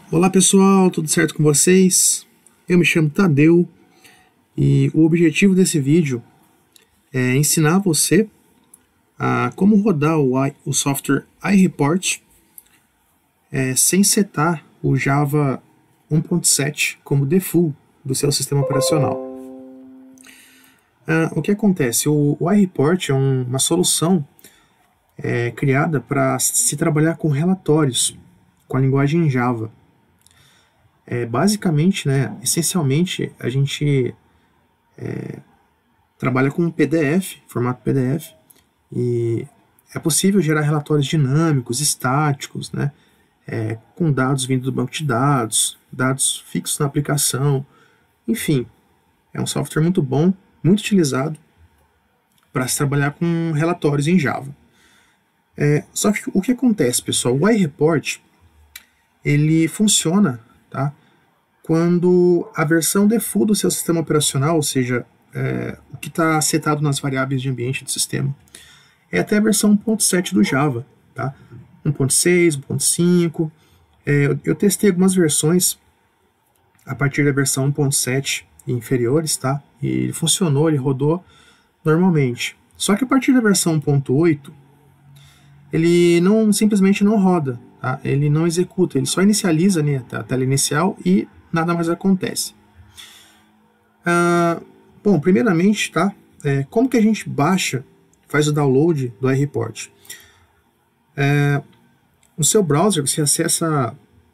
Olá pessoal, tudo certo com vocês? Eu me chamo Tadeu e o objetivo desse vídeo é ensinar você a como rodar o software iReport sem setar o Java 1.7 como default do seu sistema operacional. O que acontece? O iReport é uma solução criada para se trabalhar com relatórios com a linguagem Java. Basicamente, essencialmente, a gente trabalha com PDF, formato PDF, e é possível gerar relatórios dinâmicos, estáticos, com dados vindo do banco de dados, dados fixos na aplicação, enfim, é um software muito bom, muito utilizado para se trabalhar com relatórios em Java. Só que o que acontece, pessoal? O iReport, ele funciona, tá? Quando a versão default do seu sistema operacional, ou seja, o que está setado nas variáveis de ambiente do sistema, é até a versão 1.7 do Java, tá? 1.6, 1.5. Eu testei algumas versões a partir da versão 1.7 e inferiores, tá? E ele funcionou, ele rodou normalmente. Só que a partir da versão 1.8, ele simplesmente não roda, tá? Ele não executa, ele só inicializa, a tela inicial e nada mais acontece. Bom, primeiramente, tá? Como que a gente faz o download do iReport? No seu browser, você acessa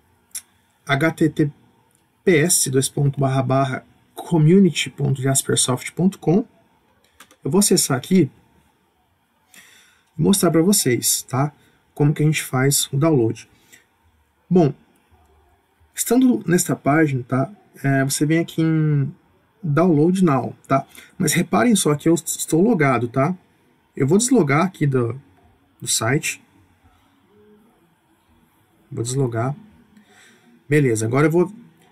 https://community.jaspersoft.com. Eu vou acessar aqui e mostrar para vocês, tá? Como que a gente faz o download. Bom, estando nesta página, tá? Você vem aqui em Download Now, tá? Mas reparem só que eu estou logado, tá? Eu vou deslogar aqui do site. Vou deslogar. Beleza, agora eu vou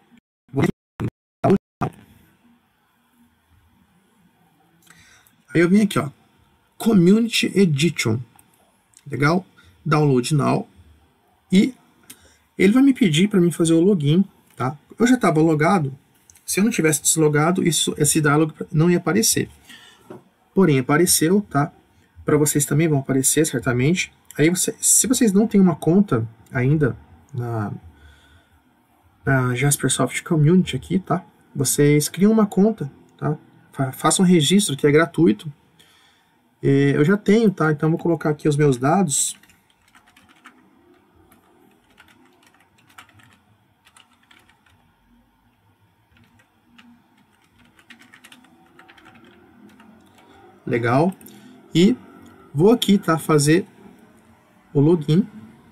aí eu vim aqui, ó, Community Edition. Legal? Download Now. E ele vai me pedir para mim fazer o login, tá? Eu já estava logado. Se eu não tivesse deslogado, esse diálogo não ia aparecer. Porém, apareceu, tá? Para vocês também vão aparecer, certamente. Aí, se vocês não têm uma conta ainda na Jaspersoft Community aqui, tá? Vocês criam uma conta, tá? Façam um registro que é gratuito. Eu já tenho, tá? Então, vou colocar aqui os meus dados. Legal. E vou aqui, tá? Fazer o login.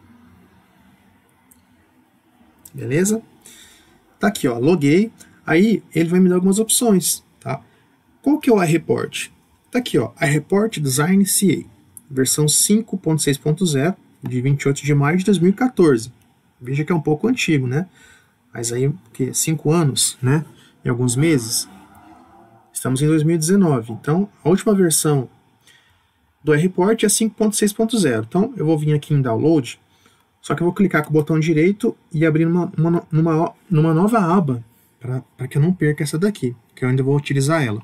Beleza? Tá aqui, ó. Loguei. Aí, ele vai me dar algumas opções, tá? Qual que é o iReport? Tá aqui, ó, iReport Design CA, versão 5.6.0, de 28 de maio de 2014. Veja que é um pouco antigo, né? Mas aí, 5 anos, né? Em alguns meses. Estamos em 2019. Então, a última versão do iReport é 5.6.0. Então, eu vou vir aqui em Download, só que eu vou clicar com o botão direito e abrir numa nova aba, para que eu não perca essa daqui, que eu ainda vou utilizar ela.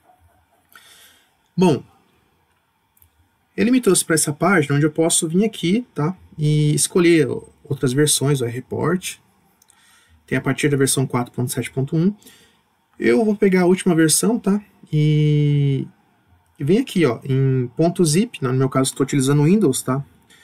Bom, ele me trouxe para essa página onde eu posso vir aqui, tá? E escolher outras versões do iReport. Tem a partir da versão 4.7.1. Eu vou pegar a última versão, tá? E vem aqui, ó, em .zip. No meu caso, estou utilizando o Windows, tá?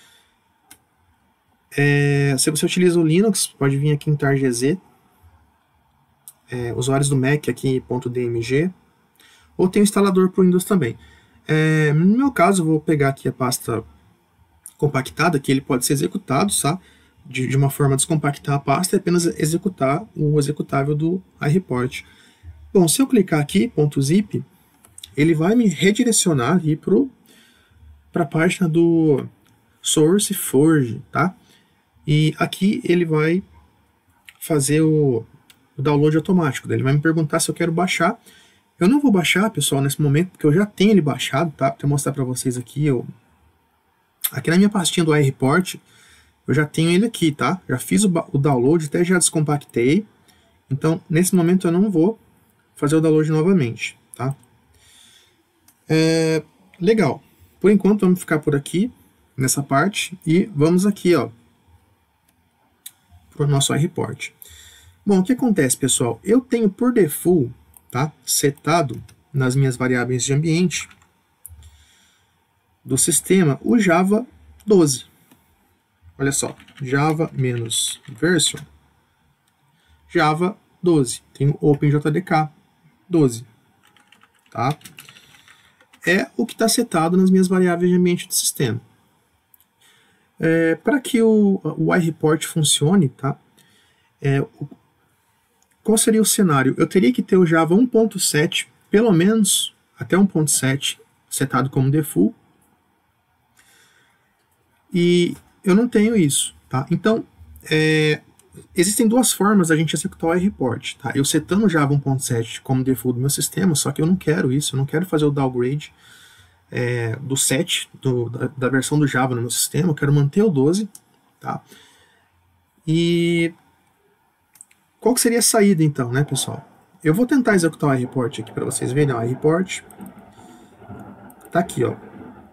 Se você utiliza o Linux, pode vir aqui em targz. Usuários do Mac aqui em .dmg. Ou tem o instalador para o Windows também. No meu caso, eu vou pegar aqui a pasta compactada, que ele pode ser executado, tá? De uma forma descompactar a pasta e apenas executar o executável do iReport. Bom, se eu clicar aqui, .zip, ele vai me redirecionar ali para a página do SourceForge, tá? E aqui ele vai fazer o download automático. Ele vai me perguntar se eu quero baixar. Eu não vou baixar, pessoal, nesse momento, porque eu já tenho ele baixado, tá? Para mostrar para vocês aqui. Aqui na minha pastinha do iReport, eu já tenho ele aqui, tá? Já fiz o download, até já descompactei. Então, nesse momento eu não vou fazer o download novamente, tá? Legal. Por enquanto, vamos ficar por aqui, nessa parte, e vamos aqui, ó, para o nosso iReport. Bom, o que acontece, pessoal? Eu tenho por default, tá, setado nas minhas variáveis de ambiente do sistema o Java 12. Olha só, Java-version, Java 12. Tem o OpenJDK 12, tá? É o que está setado nas minhas variáveis de ambiente do sistema. Para que o iReport funcione, tá? Qual seria o cenário? Eu teria que ter o Java 1.7, pelo menos até 1.7, setado como default. E eu não tenho isso, tá? Então, existem duas formas da gente executar o iReport, tá? Eu setando o Java 1.7 como default do meu sistema, só que eu não quero isso, eu não quero fazer o downgrade do 7, da versão do Java no meu sistema, eu quero manter o 12, tá? E qual que seria a saída então, né, pessoal? Eu vou tentar executar o iReport aqui para vocês verem, o iReport tá aqui, ó,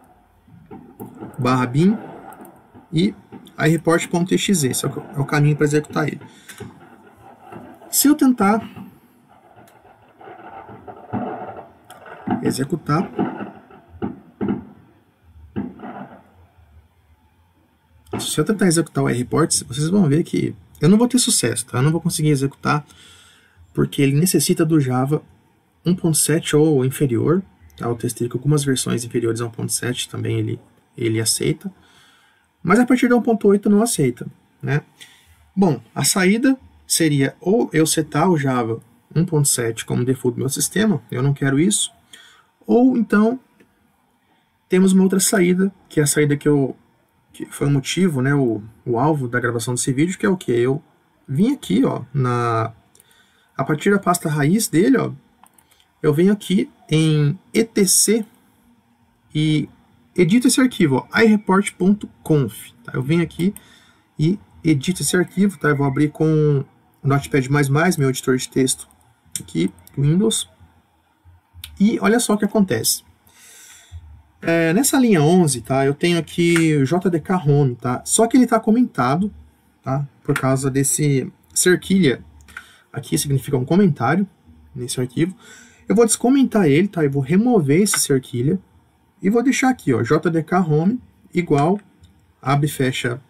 /bin e iReport.exe, esse é o caminho para executar ele. Se eu tentar executar, o iReport, vocês vão ver que eu não vou ter sucesso, tá? Eu não vou conseguir executar, porque ele necessita do Java 1.7 ou inferior, tá? Eu testei que algumas versões inferiores a 1.7 também ele aceita, mas a partir da 1.8 não aceita, né? Bom, a saída seria ou eu setar o Java 1.7 como default do meu sistema, eu não quero isso, ou então temos uma outra saída, que é a saída que foi o motivo, né, o alvo da gravação desse vídeo, que é o que? Eu vim aqui, ó, a partir da pasta raiz dele, ó, eu venho aqui em etc e edito esse arquivo, ó, iReport.conf, tá? Eu venho aqui e edito esse arquivo, tá? Eu vou abrir com o Notepad++, meu editor de texto aqui, Windows, e olha só o que acontece. Nessa linha 11, tá, eu tenho aqui o JDK Home, tá? Só que ele está comentado, tá? Por causa desse cerquilha aqui, significa um comentário nesse arquivo. Eu vou descomentar ele, tá? Eu vou remover esse cerquilha e vou deixar aqui, ó, JDK Home igual, abre e fecha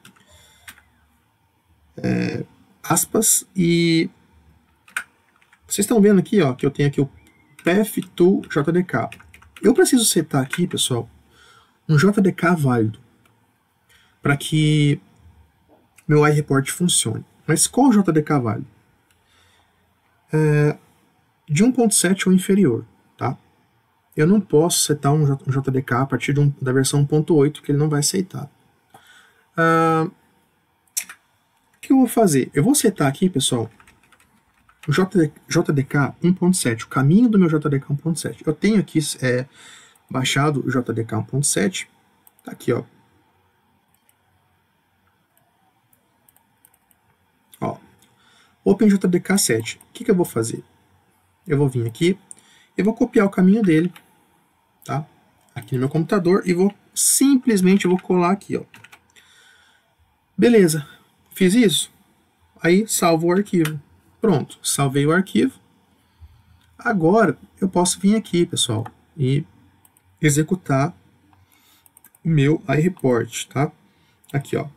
aspas, e vocês estão vendo aqui, ó, que eu tenho aqui o path to JDK. Eu preciso setar aqui, pessoal, um JDK válido para que meu iReport funcione. Mas qual JDK válido? De 1.7 ou inferior, tá? Eu não posso setar um JDK a partir da versão 1.8, que ele não vai aceitar. O que eu vou fazer? Eu vou setar aqui, pessoal, o JDK 1.7, o caminho do meu JDK 1.7. Eu tenho aqui baixado o JDK 1.7, tá aqui, ó. Ó, OpenJDK 7. O que eu vou fazer? Eu vou vir aqui, eu vou copiar o caminho dele, tá? Aqui no meu computador, e simplesmente vou colar aqui, ó. Beleza, fiz isso. Aí salvo o arquivo. Pronto, salvei o arquivo. Agora eu posso vir aqui, pessoal, e executar o meu iReport, tá? Aqui, ó.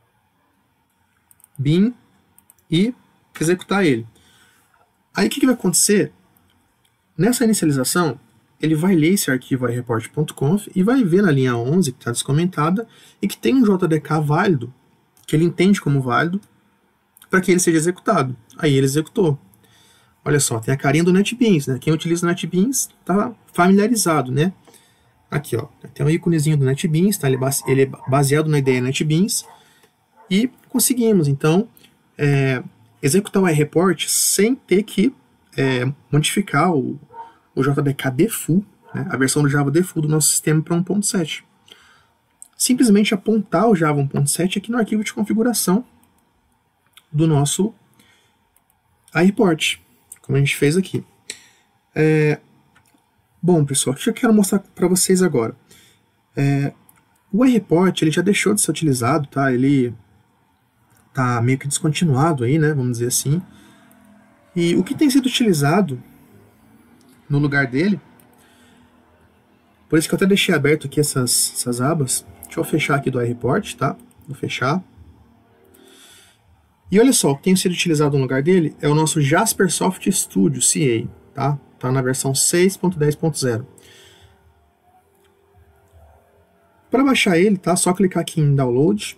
Bin e executar ele. Aí o que vai acontecer? Nessa inicialização, ele vai ler esse arquivo iReport.conf e vai ver na linha 11, que está descomentada, e que tem um JDK válido, que ele entende como válido, para que ele seja executado. Aí ele executou. Olha só, tem a carinha do NetBeans, né? Quem utiliza o NetBeans está familiarizado, né? Aqui, ó, tem um íconezinho do NetBeans, tá? Ele é baseado na ideia NetBeans, e conseguimos, então, executar o iReport sem ter que modificar o JDK default, né? A versão do Java default do nosso sistema para 1.7. simplesmente apontar o Java 1.7 aqui no arquivo de configuração do nosso iReport, como a gente fez aqui. Bom, pessoal, o que eu quero mostrar para vocês agora? O iReport ele já deixou de ser utilizado, tá? Ele tá meio que descontinuado aí, né? Vamos dizer assim. E o que tem sido utilizado no lugar dele, por isso que eu até deixei aberto aqui essas abas. Deixa eu fechar aqui do iReport, tá? Vou fechar. E olha só, o que tem sido utilizado no lugar dele é o nosso Jaspersoft Studio CA, tá? Tá na versão 6.10.0. Para baixar ele, tá? Só clicar aqui em Download.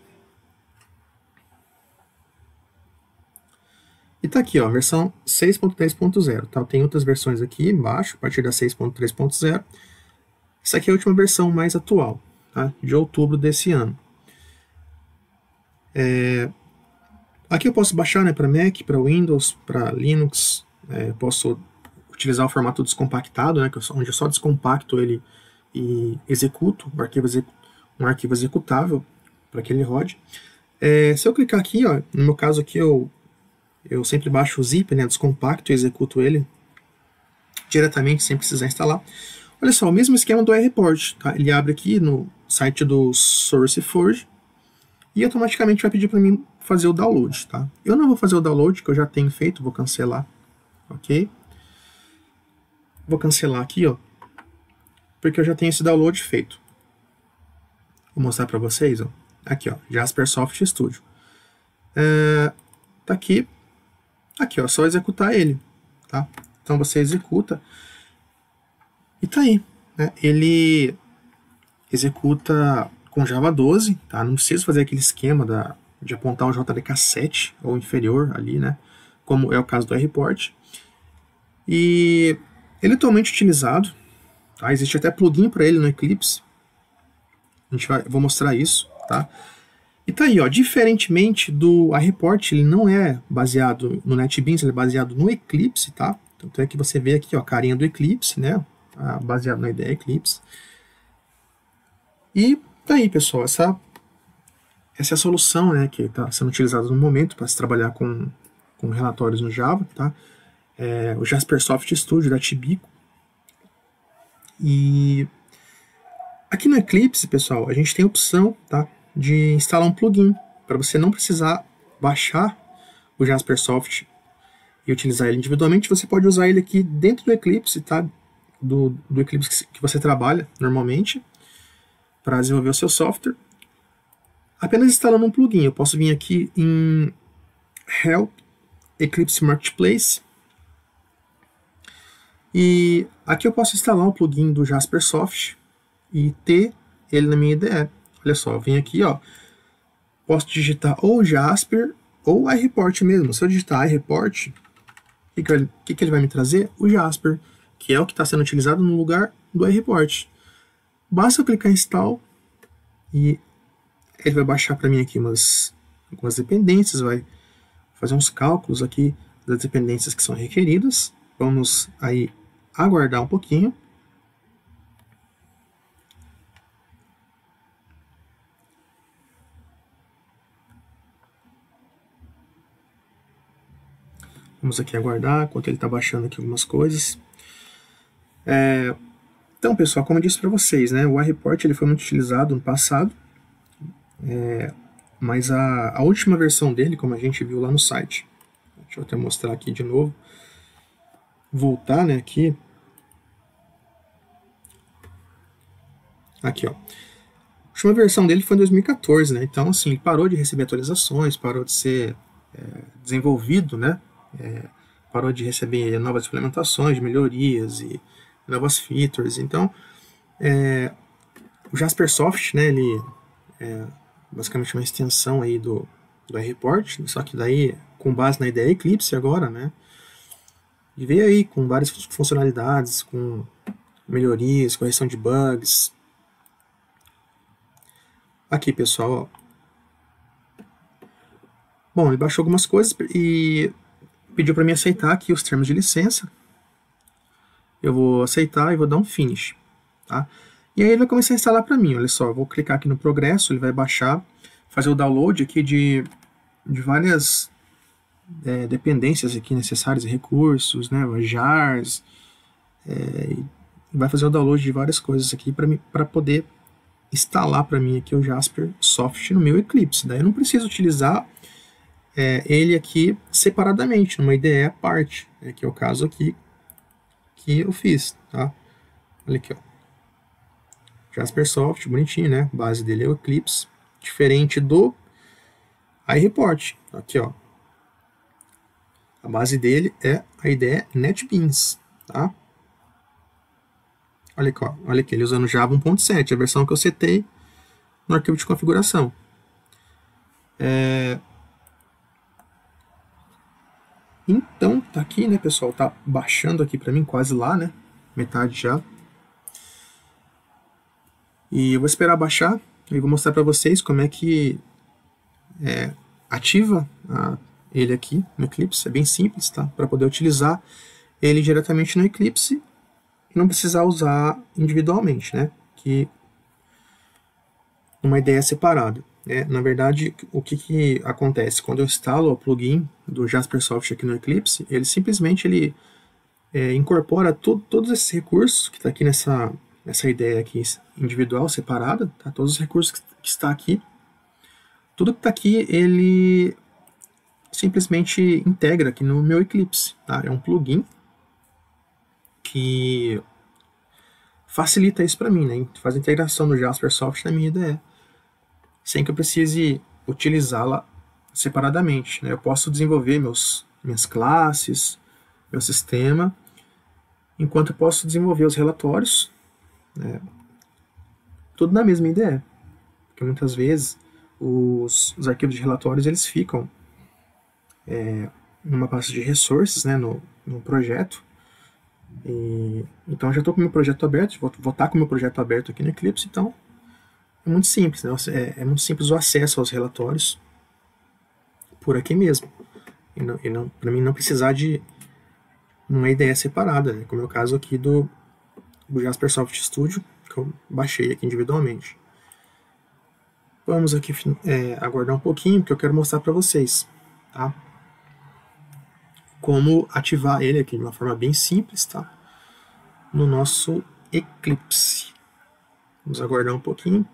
E tá aqui, ó, versão 6.10.0, tá? Tem outras versões aqui embaixo, a partir da 6.3.0. Essa aqui é a última versão mais atual, tá? De outubro desse ano. Aqui eu posso baixar, né, para Mac, para Windows, para Linux. Posso utilizar o formato descompactado, né, onde eu só descompacto ele e executo um arquivo executável para que ele rode. Se eu clicar aqui, ó, no meu caso aqui eu sempre baixo o zip, né, descompacto e executo ele diretamente sem precisar instalar. Olha só, o mesmo esquema do iReport, tá? Ele abre aqui no site do SourceForge e automaticamente vai pedir para mim fazer o download, tá? Eu não vou fazer o download, que eu já tenho feito, vou cancelar, ok? Vou cancelar aqui, ó, porque eu já tenho esse download feito. Vou mostrar para vocês, ó. Aqui, ó, Jaspersoft Studio. Tá aqui, ó, só executar ele, tá? Então você executa e tá aí, né? Ele executa com Java 12, tá? Não precisa fazer aquele esquema de apontar um JDK 7 ou inferior ali, né? Como é o caso do iReport. E ele é atualmente utilizado, tá? Existe até plugin para ele no Eclipse. Vou mostrar isso, tá? E tá aí, ó, diferentemente do iReport, ele não é baseado no NetBeans, ele é baseado no Eclipse, tá? Tanto é que você vê aqui, ó, a carinha do Eclipse, né? Baseado na ideia Eclipse. E tá aí, pessoal, essa é a solução, né, que está sendo utilizada no momento para se trabalhar com relatórios no Java, tá? O Jaspersoft Studio da Tibico. E aqui no Eclipse, pessoal, a gente tem a opção, tá, de instalar um plugin para você não precisar baixar o Jaspersoft e utilizar ele individualmente. Você pode usar ele aqui dentro do Eclipse, tá? Do Eclipse que você trabalha normalmente para desenvolver o seu software. Apenas instalando um plugin. Eu posso vir aqui em Help Eclipse Marketplace e aqui eu posso instalar um plugin do Jaspersoft e ter ele na minha IDE. Olha só, eu venho aqui, ó, posso digitar ou Jasper ou iReport mesmo. Se eu digitar iReport, o que ele vai me trazer? O Jasper, que é o que está sendo utilizado no lugar do iReport. Basta eu clicar em Install e ele vai baixar para mim aqui algumas dependências, vai fazer uns cálculos aqui das dependências que são requeridas. Vamos aí aguardar um pouquinho. Vamos aqui aguardar enquanto ele está baixando aqui algumas coisas. Então, pessoal, como eu disse para vocês, né, o iReport ele foi muito utilizado no passado, mas a última versão dele, como a gente viu lá no site, deixa eu até mostrar aqui de novo, voltar, né, aqui ó, a última versão dele foi em 2014, né, então assim, ele parou de receber atualizações, parou de ser desenvolvido, né, parou de receber novas implementações, melhorias e novas features. Então, o Jaspersoft, né, ele é basicamente uma extensão aí do iReport, só que daí com base na ideia Eclipse agora, né, e veio aí com várias funcionalidades, com melhorias, correção de bugs. Aqui, pessoal, ó. Bom, ele baixou algumas coisas e pediu para mim aceitar aqui os termos de licença. Eu vou aceitar e vou dar um finish, tá? E aí ele vai começar a instalar para mim. Olha só, eu vou clicar aqui no progresso, ele vai baixar, fazer o download aqui de várias dependências aqui necessárias, recursos, né, jars, vai fazer o download de várias coisas aqui para poder instalar para mim aqui o Jasper Soft no meu Eclipse. Daí eu não preciso utilizar ele aqui separadamente, numa IDE à parte, que é o caso aqui que eu fiz, tá? Olha aqui, ó. Jasper Soft, bonitinho, né? A base dele é o Eclipse, diferente do iReport. Aqui, ó. A base dele é a IDE NetBeans, tá? Olha aqui, ó. Olha aqui, ele usando Java 1.7, a versão que eu setei no arquivo de configuração. Então, tá aqui, né, pessoal? Tá baixando aqui para mim, quase lá, né? Metade já. E eu vou esperar baixar e vou mostrar para vocês como é que ativa ele aqui no Eclipse. É bem simples, tá? Para poder utilizar ele diretamente no Eclipse e não precisar usar individualmente, né? Que uma ideia separada. Na verdade, o que acontece? Quando eu instalo o plugin do JasperSoft aqui no Eclipse, ele simplesmente incorpora todos esses recursos que está aqui nessa ideia aqui individual, separada, tá? Todos os recursos que está aqui. Tudo que está aqui, ele simplesmente integra aqui no meu Eclipse. Tá? É um plugin que facilita isso para mim, né? Faz a integração do JasperSoft na minha IDE, sem que eu precise utilizá-la separadamente. Né? Eu posso desenvolver minhas classes, meu sistema, enquanto eu posso desenvolver os relatórios, né? Tudo na mesma IDE. Porque muitas vezes os arquivos de relatórios eles ficam numa pasta de resources, né, no projeto. Então eu já estou com o meu projeto aberto, vou estar com o meu projeto aberto aqui no Eclipse, então é muito simples, né? É muito simples o acesso aos relatórios por aqui mesmo. Para mim não precisar de uma IDE separada, né? Como é o caso aqui do JasperSoft Studio, que eu baixei aqui individualmente. Vamos aqui aguardar um pouquinho, porque eu quero mostrar para vocês, tá? Como ativar ele aqui de uma forma bem simples, tá? No nosso Eclipse. Vamos aguardar um pouquinho.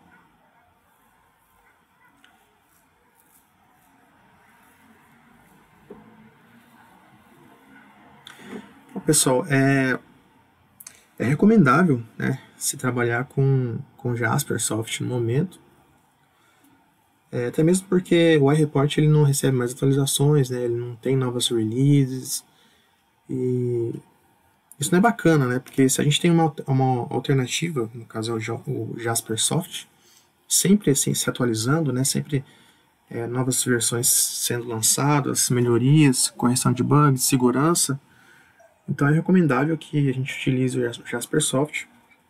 Bom, pessoal, é recomendável, né, se trabalhar com JasperSoft no momento. Até mesmo porque o iReport ele não recebe mais atualizações, né, ele não tem novas releases. E isso não é bacana, né? Porque se a gente tem uma alternativa, no caso é o JasperSoft, sempre assim, se atualizando, né? Sempre novas versões sendo lançadas, melhorias, correção de bugs, segurança. Então é recomendável que a gente utilize o JasperSoft.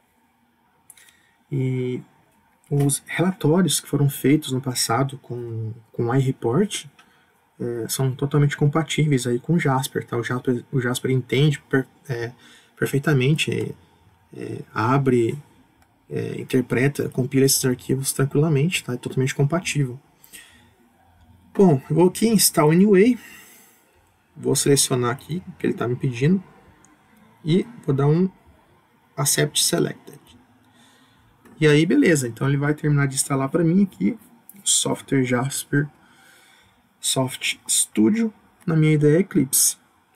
E os relatórios que foram feitos no passado com o iReport são totalmente compatíveis aí com o Jasper, tá? O Jasper entende perfeitamente, abre, interpreta, compila esses arquivos tranquilamente, tá? É totalmente compatível. Bom, eu vou aqui em Install Anyway, vou selecionar aqui o que ele está me pedindo e vou dar um Accept Selected. E aí, beleza, então ele vai terminar de instalar para mim aqui o software Jasper Soft Studio na minha IDE Eclipse.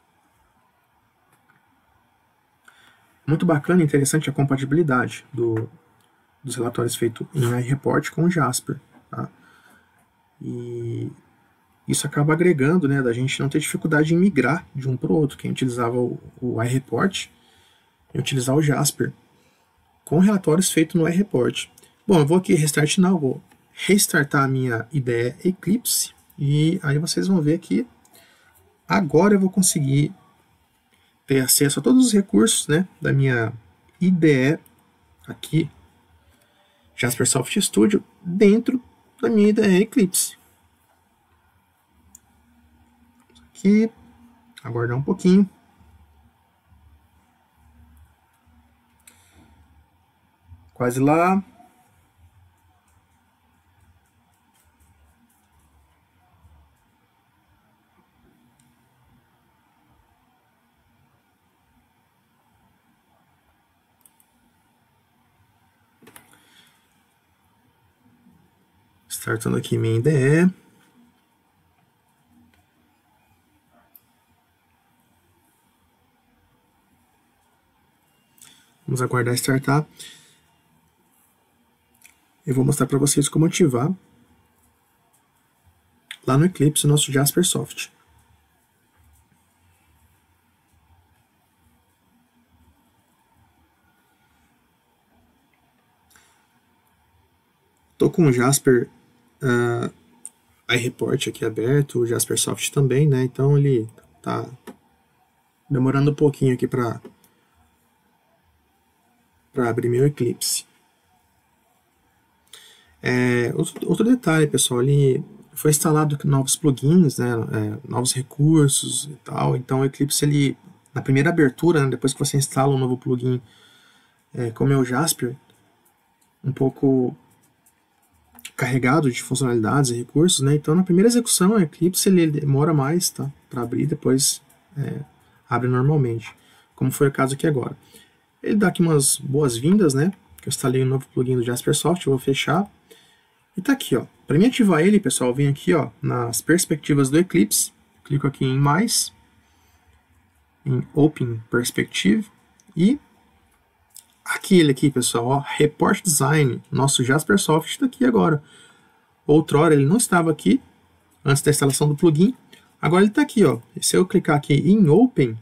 Muito bacana e interessante a compatibilidade dos relatórios feitos em iReport com o Jasper. Tá? E isso acaba agregando, né, da gente não ter dificuldade em migrar de um para o outro. Quem utilizava o iReport e utilizar o Jasper com relatórios feitos no iReport. Bom, eu vou aqui Restart Now, vou restartar a minha IDE Eclipse e aí vocês vão ver que agora eu vou conseguir ter acesso a todos os recursos, né, da minha IDE aqui, JasperSoft Studio, dentro da minha IDE Eclipse. Aqui, aguardar um pouquinho. Quase lá. Startando aqui minha IDE. Vamos aguardar startar. Eu vou mostrar para vocês como ativar lá no Eclipse o nosso Jaspersoft. Estou com o Jasper iReport aqui aberto, o Jaspersoft também, né? Então ele tá demorando um pouquinho aqui para abrir meu Eclipse. Outro detalhe, pessoal, ele foi instalado novos plugins, né, novos recursos e tal. Então o Eclipse, ele, na primeira abertura, né, depois que você instala um novo plugin, como é o Jasper, um pouco carregado de funcionalidades e recursos, né? Então na primeira execução o Eclipse ele demora mais, tá, para abrir, depois abre normalmente, como foi o caso aqui agora. Ele dá aqui umas boas-vindas, né? Que eu instalei um novo plugin do Jaspersoft, eu vou fechar. E tá aqui, ó. Para mim ativar ele, pessoal, eu venho aqui, ó, nas perspectivas do Eclipse, clico aqui em mais, em Open Perspective, e aqui ele aqui, pessoal, ó, Report Design, nosso Jaspersoft está aqui agora. Outrora ele não estava aqui, antes da instalação do plugin, agora ele está aqui, ó. E se eu clicar aqui em Open,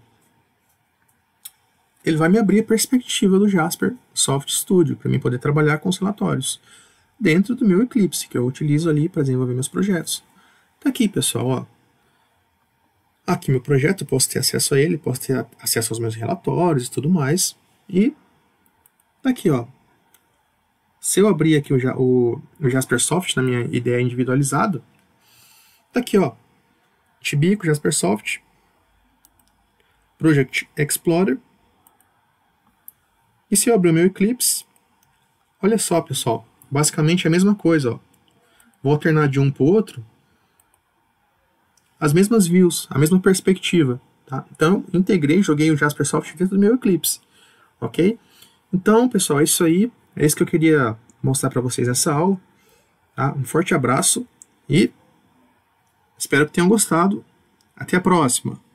ele vai me abrir a perspectiva do Jaspersoft Studio, para mim poder trabalhar com os relatórios dentro do meu Eclipse, que eu utilizo ali para desenvolver meus projetos. Tá aqui, pessoal, ó. Aqui meu projeto, eu posso ter acesso a ele, posso ter acesso aos meus relatórios e tudo mais. E tá aqui, ó. Se eu abrir aqui o Jaspersoft na minha IDE individualizado, tá aqui, ó. Tibico, Jaspersoft, Project Explorer. E se eu abrir o meu Eclipse, olha só, pessoal, basicamente é a mesma coisa, ó. Vou alternar de um para o outro, as mesmas views, a mesma perspectiva, tá? Então, integrei, joguei o Jaspersoft dentro do meu Eclipse, ok? Então, pessoal, é isso aí. É isso que eu queria mostrar para vocês nessa aula. Tá? Um forte abraço e espero que tenham gostado. Até a próxima!